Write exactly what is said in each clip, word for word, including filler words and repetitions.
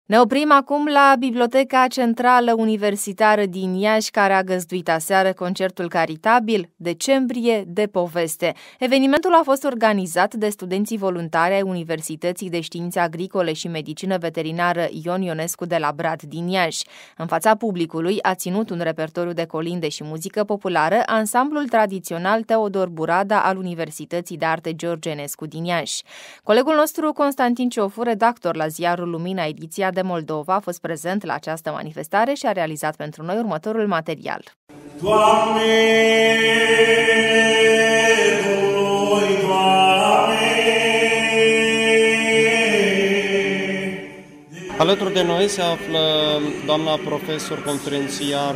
Ne oprim acum la Biblioteca Centrală Universitară din Iași, care a găzduit aseară concertul caritabil Decembrie de poveste. Evenimentul a fost organizat de studenții voluntari ai Universității de Științe Agricole și Medicină Veterinară Ion Ionescu de la Brad din Iași. În fața publicului a ținut un repertoriu de colinde și muzică populară ansamblul tradițional Teodor Burada al Universității de Arte George Enescu din Iași. Colegul nostru Constantin Ciofu, redactor la ziarul Lumina Ediția de Moldova, a fost prezent la această manifestare și a realizat pentru noi următorul material. Doamne, Domnului, Doamne! Alături de noi se află doamna profesor conferențiar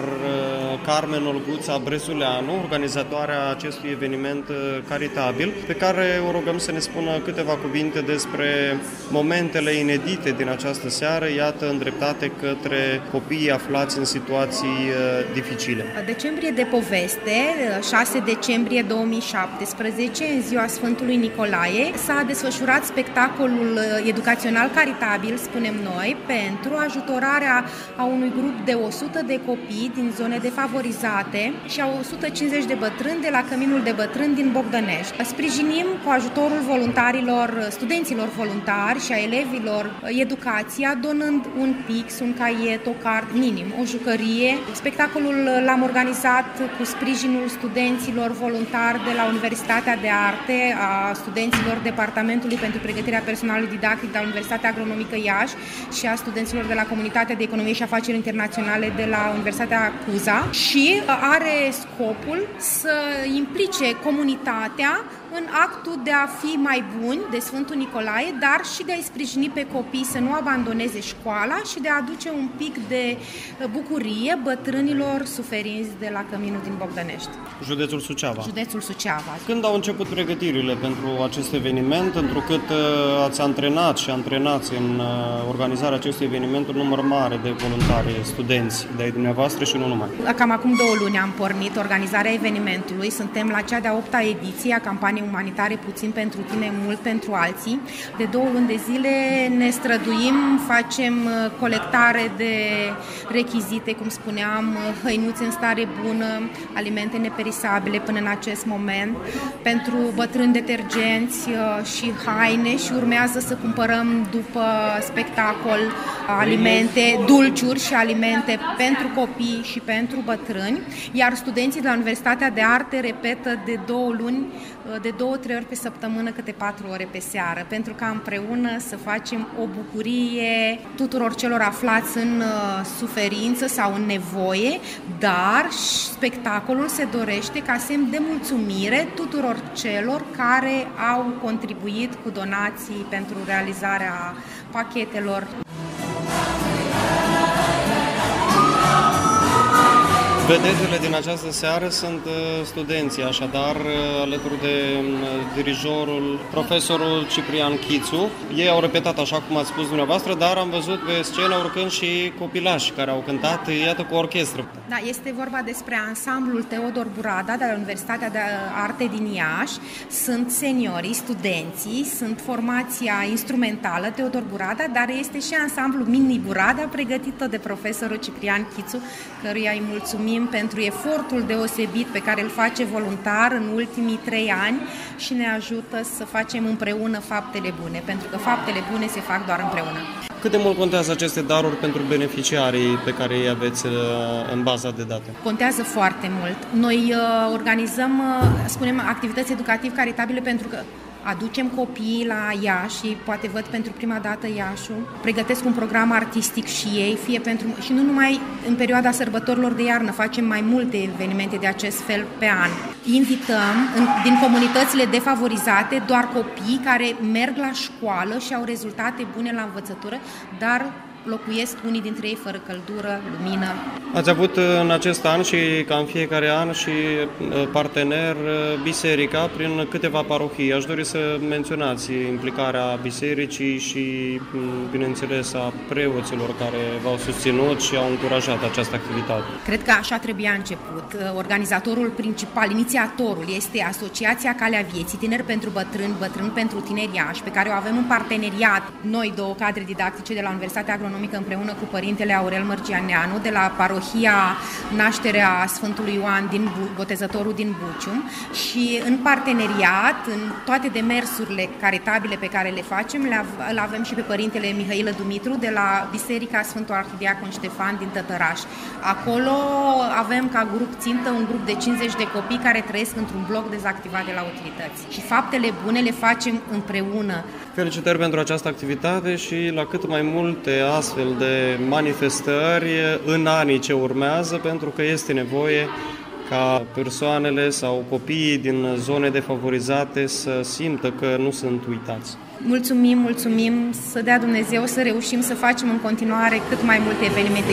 Carmen Olguța Brezuleanu, organizatoarea acestui eveniment caritabil, pe care o rugăm să ne spună câteva cuvinte despre momentele inedite din această seară, iată, îndreptate către copiii aflați în situații dificile. Decembrie de poveste, șase decembrie două mii șaptesprezece, în ziua Sfântului Nicolae, s-a desfășurat spectacolul educațional caritabil, spunem noi, pentru ajutorarea a unui grup de o sută de copii din zone defavorizate și a o sută cincizeci de bătrâni de la Căminul de Bătrâni din Bogdănești. Sprijinim cu ajutorul voluntarilor, studenților voluntari și a elevilor educația, donând un pix, un caiet, o card, minim, o jucărie. Spectacolul l-am organizat cu sprijinul studenților voluntari de la Universitatea de Arte, a studenților Departamentului pentru Pregătirea Personalului Didactic de la Universitatea Agronomică Iași și a studenților de la Comunitatea de Economie și Afaceri Internaționale de la Universitatea Cuza și are scopul să implice comunitatea în actul de a fi mai buni de Sfântul Nicolae, dar și de a-i sprijini pe copii să nu abandoneze școala și de a aduce un pic de bucurie bătrânilor suferinți de la Căminul din Bogdănești. Județul Suceava. Județul Suceava. Când au început pregătirile pentru acest eveniment, întrucât ați antrenat și antrenați în organizarea acestui eveniment un număr mare de voluntari, studenți de-ai dumneavoastră și nu numai? Cam acum două luni am pornit organizarea evenimentului. Suntem la cea de-a opta ediție a campaniei umanitare Puțin pentru tine, mult pentru alții. De două luni de zile ne străduim, facem colectare de rechizite, cum spuneam, hăinuțe în stare bună, alimente neperisabile până în acest moment, pentru bătrâni detergenți și haine și urmează să cumpărăm după spectacol alimente, dulciuri și alimente pentru copii și pentru bătrâni, iar studenții de la Universitatea de Arte repetă de două luni, de două, trei ori pe săptămână, câte patru ore pe seară, pentru ca împreună să facem o bucurie tuturor celor aflați în suferință sau în nevoie, dar spectacolul se dorește ca semn de mulțumire tuturor celor care au contribuit cu donații pentru realizarea pachetelor. Vedetele din această seară sunt studenții, așadar, alături de dirijorul, profesorul Ciprian Chițu. Ei au repetat, așa cum ați spus dumneavoastră, dar am văzut pe scenă urcând și copilași care au cântat, iată, cu orchestră. Da, este vorba despre ansamblul Teodor Burada de la Universitatea de Arte din Iași. Sunt seniorii, studenții, sunt formația instrumentală Teodor Burada, dar este și ansamblul Mini Burada, pregătit de profesorul Ciprian Chițu, căruia îi mulțumim pentru efortul deosebit pe care îl face voluntar în ultimii trei ani și ne ajută să facem împreună faptele bune, pentru că faptele bune se fac doar împreună. Cât de mult contează aceste daruri pentru beneficiarii pe care îi aveți în baza de date? Contează foarte mult. Noi uh, organizăm, uh, spunem, activități educativ caritabile pentru că aducem copiii la Iași și poate văd pentru prima dată Iașul. Pregătesc un program artistic și ei, fie pentru și nu numai în perioada sărbătorilor de iarnă, facem mai multe evenimente de acest fel pe an. Invităm în, din comunitățile defavorizate doar copii care merg la școală și au rezultate bune la învățătură, dar locuiesc unii dintre ei fără căldură, lumină. Ați avut în acest an și ca în fiecare an și partener biserica prin câteva parohii. Aș dori să menționați implicarea bisericii și, bineînțeles, a preoților care v-au susținut și au încurajat această activitate. Cred că așa trebuia început. Organizatorul principal, inițiatorul, este Asociația Calea Vieții, Tineri pentru Bătrâni, Bătrâni pentru Tineri Iași, pe care o avem în parteneriat noi două cadre didactice de la Universitatea Agronomică Astronomică împreună cu Părintele Aurel Mărgianeanu de la parohia Nașterea Sfântului Ioan din Botezătorul din Bucium și în parteneriat, în toate demersurile caritabile pe care le facem, le îl avem și pe Părintele Mihailă Dumitru de la Biserica Sfântul Arhidiacon Ștefan din Tătăraș. Acolo avem ca grup țintă un grup de cincizeci de copii care trăiesc într-un bloc dezactivat de la utilități. Și faptele bune le facem împreună. Felicitări pentru această activitate și la cât mai multe astfel de manifestări în anii ce urmează, pentru că este nevoie ca persoanele sau copiii din zone defavorizate să simtă că nu sunt uitați. Mulțumim, mulțumim, să dea Dumnezeu să reușim să facem în continuare cât mai multe evenimente.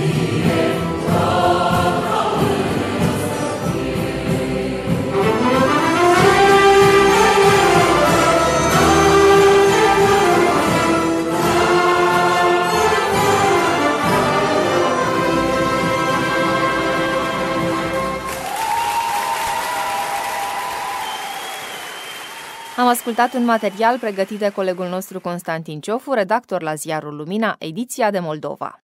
Am ascultat un material pregătit de colegul nostru Constantin Ciofu, redactor la ziarul Lumina, ediția de Moldova.